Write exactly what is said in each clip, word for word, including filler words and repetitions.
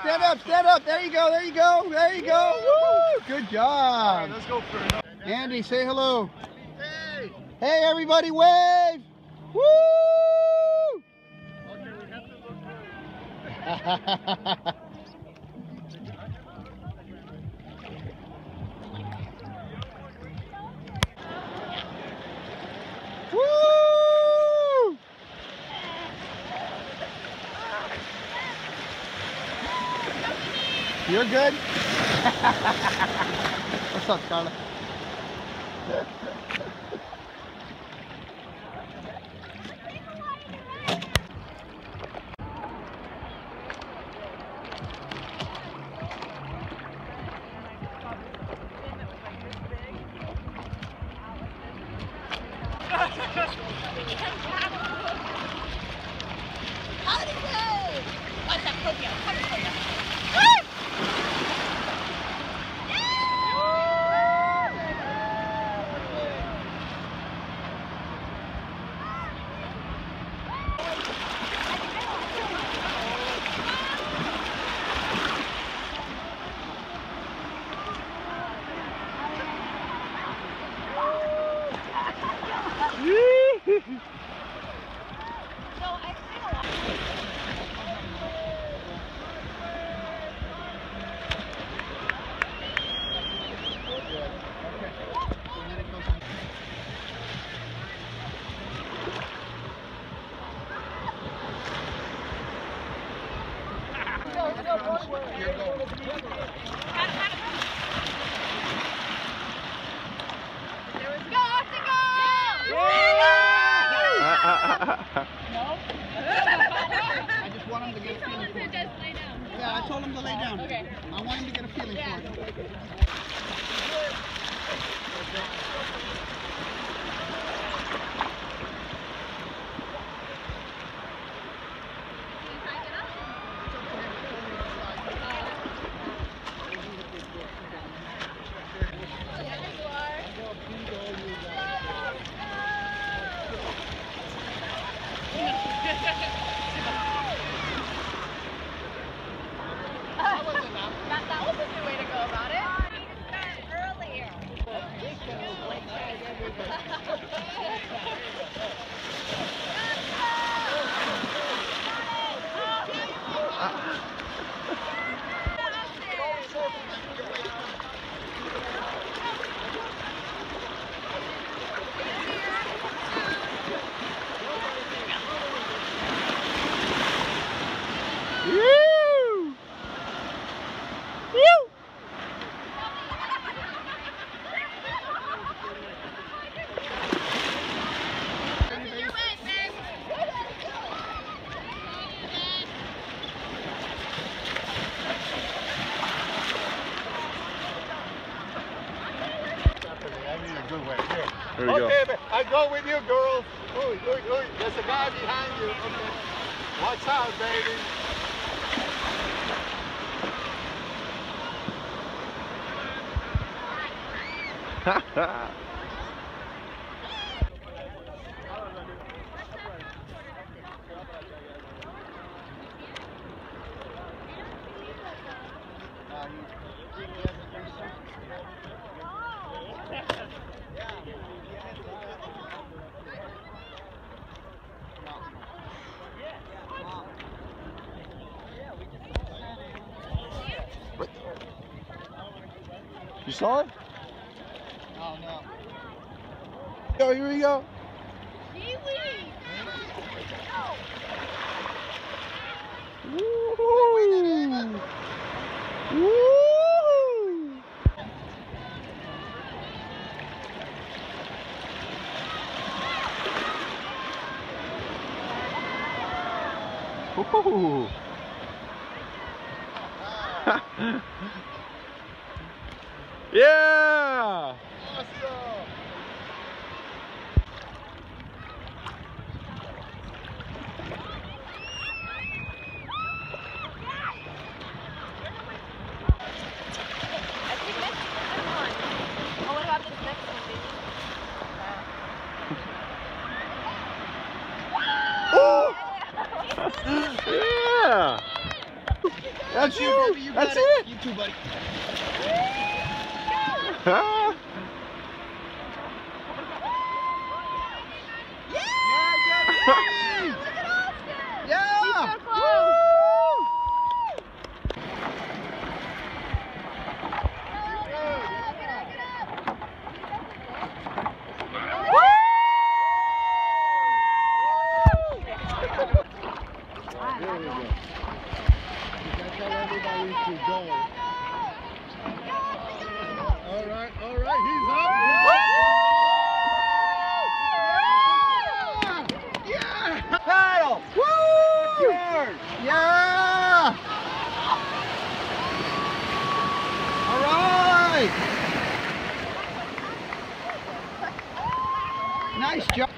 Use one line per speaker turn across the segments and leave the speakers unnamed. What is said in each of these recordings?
stand up, stand up. There you go, there you go, there you go. Woo! Good job.
All right, let's go for it.
Andy, say hello.
Hey.
Hey, everybody, wave. Woo!
Okay, we have to look good.
Woo! You're good? What's up, Scarlett? I just want him to get a feeling for it. Yeah, I told him to lay down. Okay. I want him to get a feeling for it.
That was a good way to go about it. Earlier.
There we okay, go. I go with you, girls. Ooh, ooh, ooh. There's a guy behind you. Okay. Watch out, baby.
You saw it?
No, no.
Yo, here we go. Woo! Woo! Woo! Yeah!
Awesome!
Yeah! That's you, baby. You got
That's
it.
it.
You too, buddy.
Ah.
Yeah!
So close.
There we go. You gotta tell everybody to go. All right, all right, he's up.
Yeah! Yeah!
Paddle!
Woo!
Yours!
Yeah! All right! Nice job.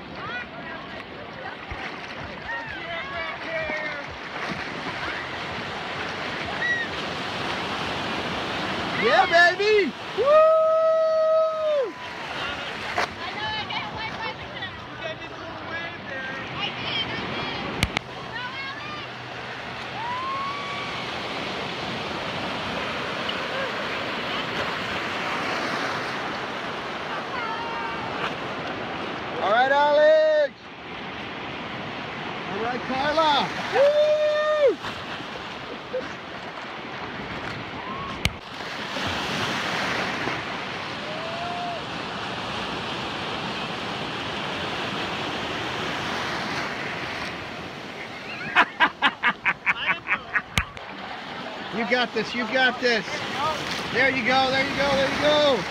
Yeah, baby! Woo! All right, Alex. All right, Carla. Woo! You got this. You got this. There you go. There you go. There you go.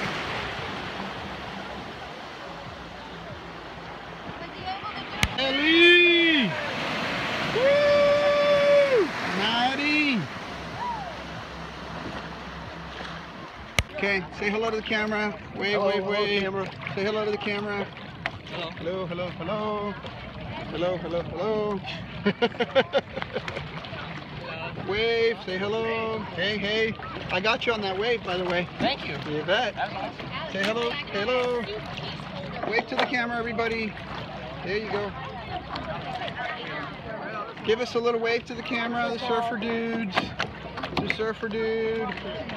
Ellie! Woo! Maddie! Okay, say hello to the camera. Wave,
Hello,
wave,
hello,
wave.
camera.
Say hello to the camera. Hello, hello, hello. Hello, hello, hello. Wave, say hello. Hey, hey. I got you on that wave, by the way.
Thank you.
You bet.
That's awesome.
Say hello, hello. Wave to the camera, everybody. There you go. Give us a little wave to the camera, the surfer dudes. The surfer dude.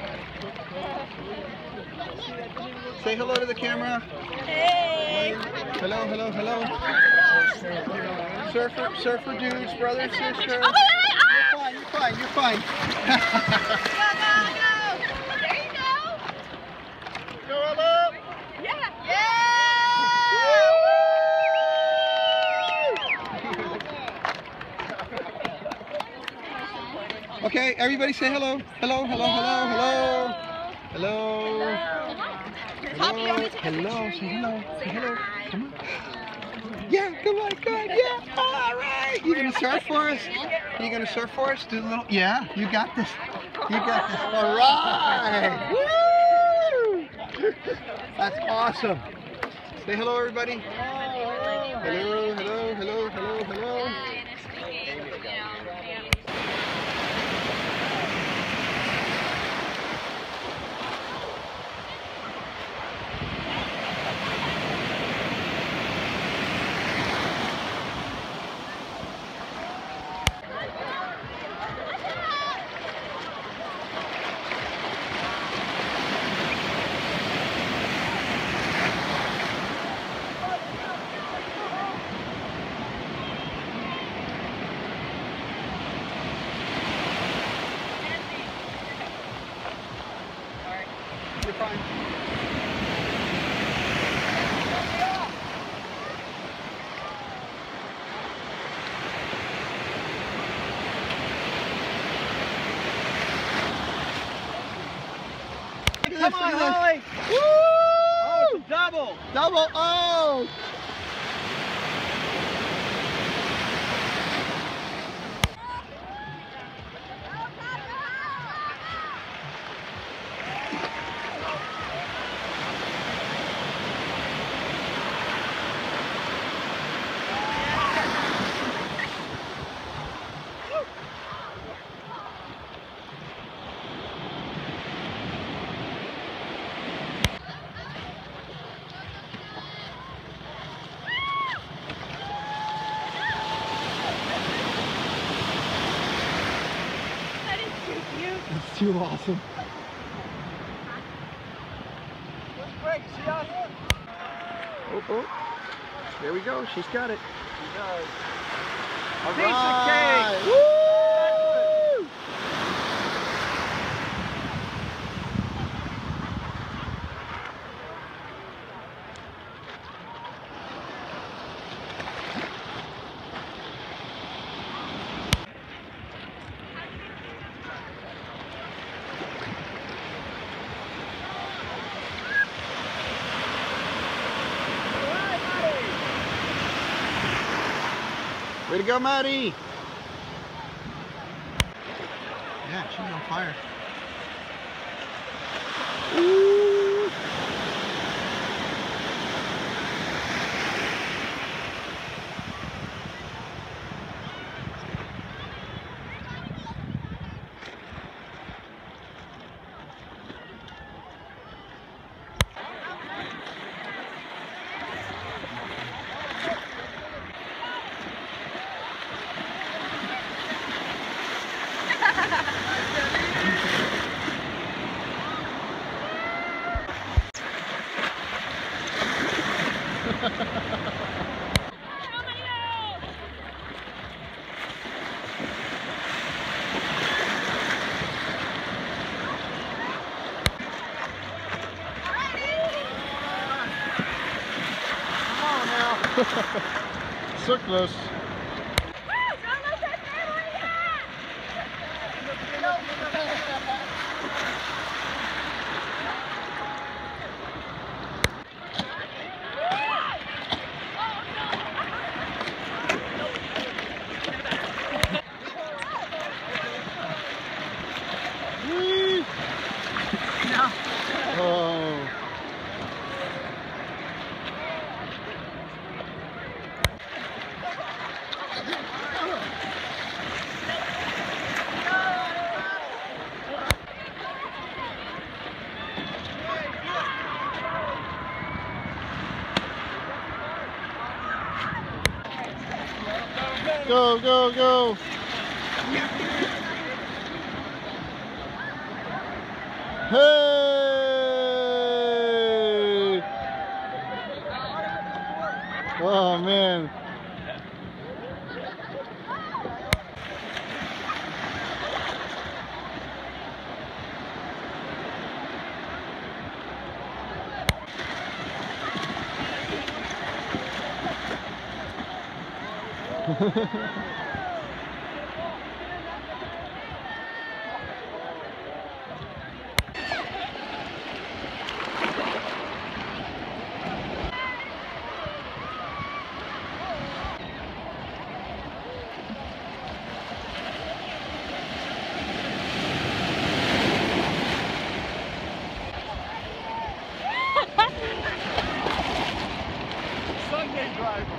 Say hello to the camera.
Hey.
Hello, hello, hello. Surfer, surfer dudes, brother, sister.
Oh, wait, wait, wait.
You're fine, you're fine, you're fine.
Go, go, go. There you go.
Go, Ella.
Yeah. Yeah.
Okay, everybody say hello. Hello, hello, hello, hello. Hello.
Poppy, you want
Hello.
me to take a
Hello.
picture
Say
of you?
hello.
Say
Say hello.
hi.
Come on. Yeah, come on, come on, yeah. All right. You gonna surf for us? You gonna surf for us? Do a little. Yeah, you got this. You got this. All right. Woo! That's awesome. Say hello, everybody. Hello, hello, hello, hello, hello. You're fine.
Come on, Holly.
Woo!
Oh, double.
Double O! too awesome.
Quick, see out here?
Oh, oh. There we go. She's got it.
She does.
All
Piece of
right.
cake.
Woo! Way to go, Maddie! Yeah, she's on fire. Ooh. So close. Oh. Go, go, go. Hey! Oh, man.
Sunday driver.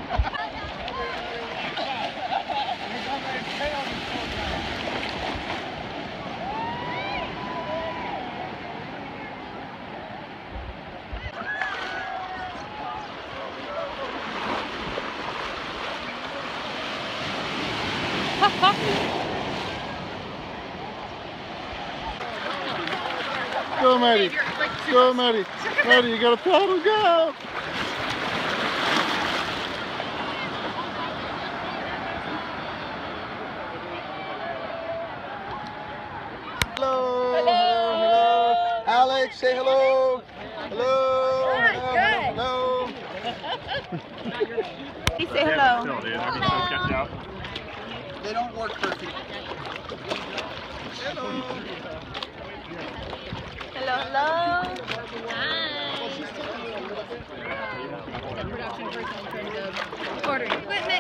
Go, Maddie. Go, Maddie. Maddie, you got a paddle. Go. Hello. Hello. Hello. Alex, say hello. Hello.
Good,
hello.
good.
Hello.
He say hello.
They don't work perfect. Hello.
Hello, hello. Hi.
The production person in terms of ordering equipment.